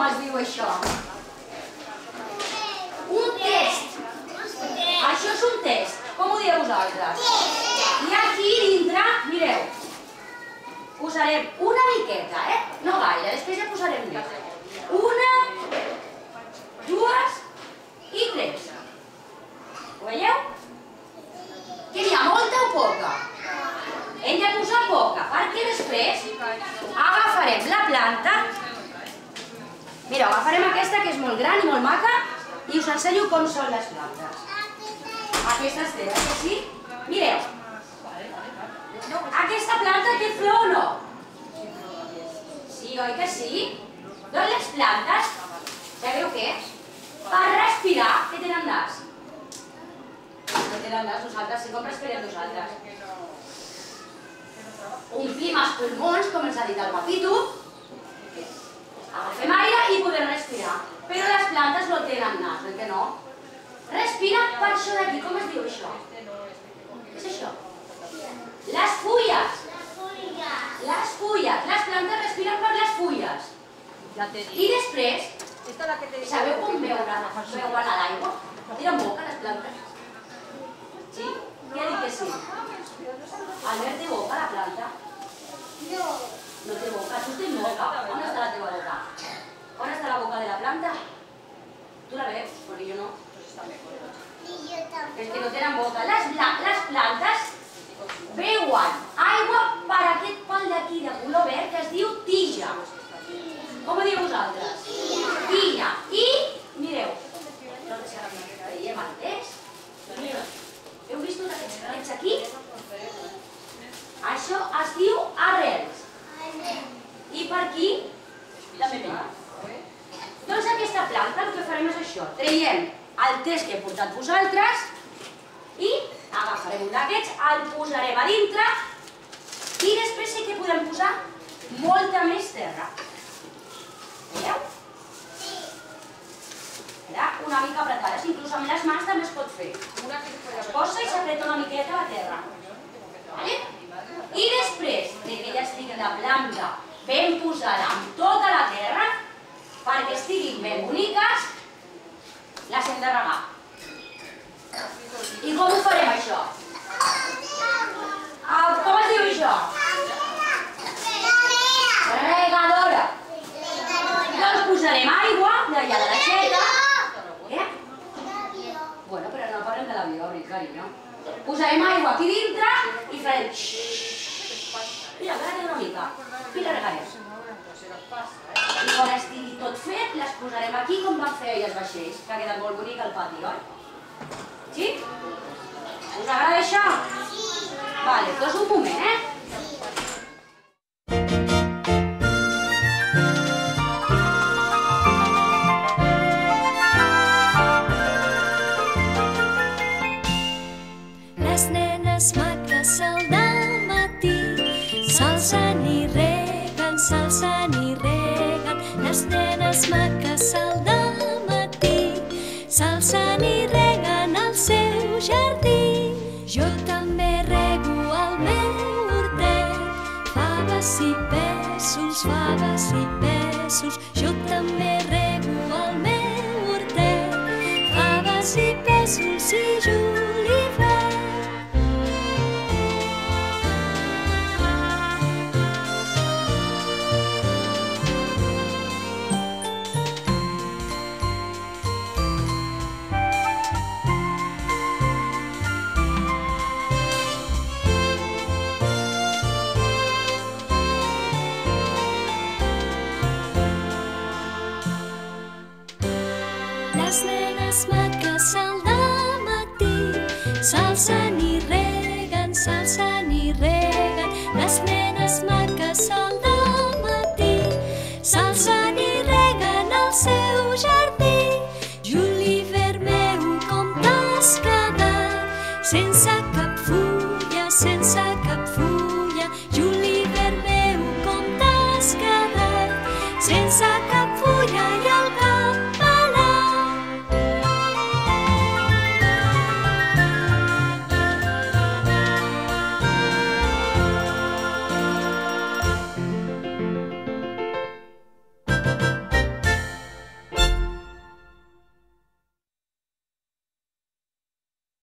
es diu això? Un test. Això és un test. Com ho dieu vosaltres? I aquí dintre, mireu, posarem una miqueta, no gaire, després ja posarem més. Una, dues i tres. Ho veieu? Que n'hi ha molta o poca? Hem de posar poca, perquè després agafarem la planta. Mireu, agafarem aquesta que és molt gran i molt maca i us ensenyo com són les plantes. Aquestes tenen, que sí? Mireu, aquesta planta té flor o no? Sí, oi que sí? Doncs les plantes, sabeu què? Per respirar, què tenen nas? No tenen nas, nosaltres sí, com respirem nosaltres? Omplim els pulmons, com ens ha dit el Papito, agafem aire i podem respirar. Però les plantes no tenen nas, oi que no? Respira per això d'aquí, com es diu això? Què és això? Les fulles. Les fulles. Les plantes respiren per les fulles. I després, sabeu com beuen a l'aigua? Tiren boca les plantes. Sí? Qui ha dit que sí? Albert té boca, la planta? No. No té boca. Tu tens boca? On està la teva boca? On està la boca de la planta? Tu la veus, però jo no. És que no tenen boca. Les plantes beuen aigua per aquest pal d'aquí de color verd que es diu tija. Com ho dieu vosaltres? Tija. I, mireu, veiem el text. Heu vist tots aquests trets aquí? Això es diu arrels. I per aquí també ve. Doncs aquesta planta el que farem és això. Traiem el test que he portat vosaltres i agafarem un d'aquests, el posarem a dintre i després sí que podem posar molta més terra. Veieu? Era una mica apretades, inclús amb les mans també es pot fer. Es posa i s'apreta una miqueta la terra. I després que ja estigui la planta ben posada amb tota la terra, perquè estiguin ben boniques, les hem de regar. I com ho farem això? Com es diu això? Regadora. Doncs posarem aigua d'allà de l'aixeta. Bueno, però no parlem de l'avió, carinyo. Posarem aigua aquí dintre i farem xxxx. Mira, agrada una mica. I la regarem. I quan estigui tot fet, les posarem aquí com van fer els vaixells, que ha quedat molt bonic al pati, oi? Sí? Us agrada això? Sí. Vale, doncs un moment, Les nenes maques al dematí s'alcen i reguen, s'alcen i reguen. Les nenes maques al dematí s'alcen i reguen al seu jardí. Jo també rego el meu hortet, faves i pèsols, faves i pèsols. Jo també rego el meu hortet, faves i pèsols i julivert. Les nenes maques al dematí s'alcen i reguen, s'alcen i reguen. Les nenes maques al dematí s'alcen i reguen al seu jardí. Julivert meu, com t'has quedat, sense cap fulla, sense cap fulla.